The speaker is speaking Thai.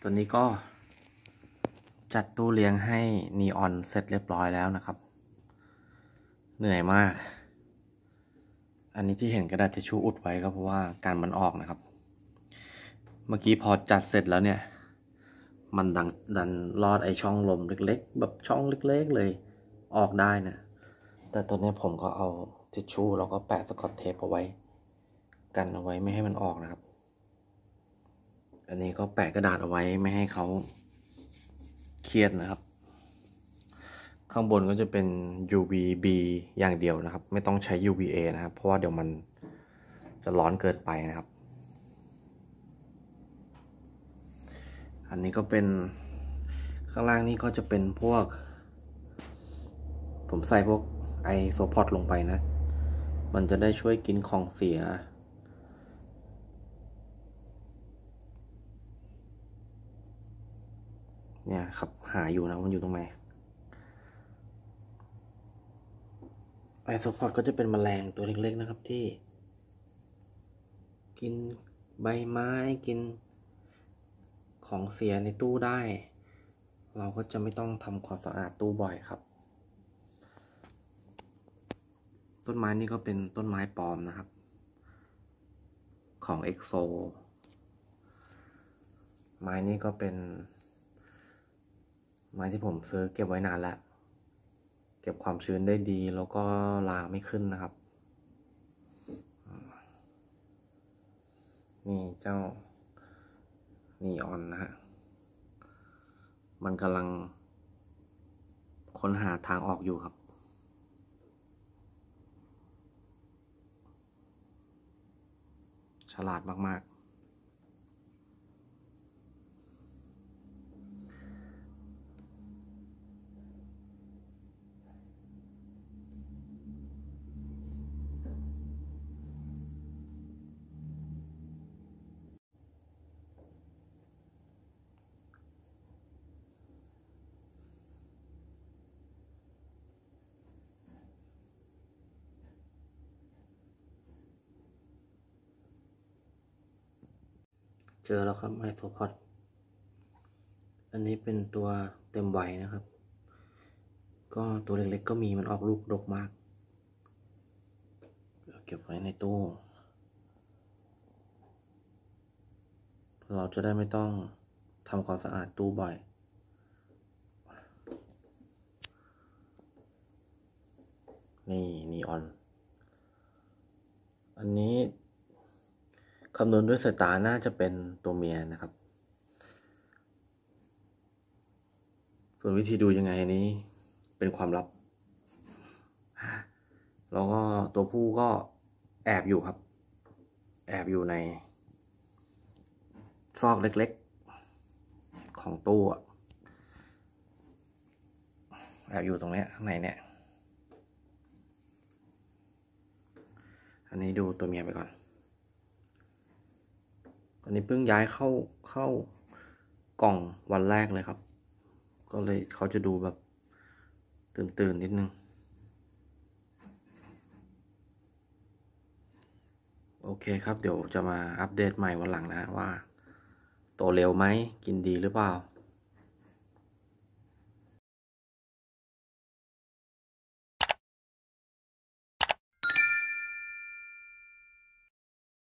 อนนี้ก็จัดตู้เลี้ยงให้นีออนเสร็จเรียบร้อยแล้วนะครับเหนื่อยมากอันนี้ที่เห็นกระดาษทิชชู่อุดไว้ก็เพราะว่าการมันออกนะครับเมื่อกี้พอจัดเสร็จแล้วเนี่ยมันดันลอดไอช่องลมเล็กๆแบบช่องเล็กๆเลยออกได้นะแต่ตัวนี้ผมก็เอาทิชชู่แล้วก็แปะสกอตเทปเอาไว้กันเอาไว้ไม่ให้มันออกนะครับอันนี้ก็แปะกระดาษเอาไว้ไม่ให้เขาเครียดนะครับข้างบนก็จะเป็น UVB อย่างเดียวนะครับไม่ต้องใช้ UVA นะครับเพราะว่าเดี๋ยวมันจะร้อนเกินไปนะครับอันนี้ก็เป็นข้างล่างนี้ก็จะเป็นพวกผมใส่พวกไอโซพอดลงไปนะมันจะได้ช่วยกินของเสียเนี่ยครับหาอยู่นะมันอยู่ตรงไหนไอโซพอดก็จะเป็นแมลงตัวเล็กๆนะครับที่กินใบไม้กินของเสียในตู้ได้เราก็จะไม่ต้องทำความสะอาดตู้บ่อยครับต้นไม้นี่ก็เป็นต้นไม้ปลอมนะครับของ EXO ไม้นี่ก็เป็นไม้ที่ผมซื้อเก็บไว้นานแล้วเก็บความชื้นได้ดีแล้วก็ราไม่ขึ้นนะครับนี่เจ้านีออนนะฮะมันกำลังค้นหาทางออกอยู่ครับฉลาดมากๆเจอแล้วครับไอโซพอดอันนี้เป็นตัวเต็มวัยนะครับก็ตัวเล็กๆก็มีมันออกลูกดกมากเก็บไว้ในตู้เราจะได้ไม่ต้องทำความสะอาดตู้บ่อยนี่นีออนอันนี้คำนวณด้วยสายตาน่าจะเป็นตัวเมียนะครับส่วนวิธีดูยังไงนี้เป็นความลับแล้วก็ตัวผู้ก็แอบอยู่ครับแอบอยู่ในซอกเล็กๆของตู้แอบอยู่ตรงนี้ข้างในเนี่ยอันนี้ดูตัวเมียไปก่อนอันนี้เพิ่งย้ายเข้ากล่องวันแรกเลยครับก็เลยเขาจะดูแบบตื่นนิดนึงโอเคครับเดี๋ยวจะมาอัปเดตใหม่วันหลังนะว่าโตเร็วไหมกินดีหรือเปล่า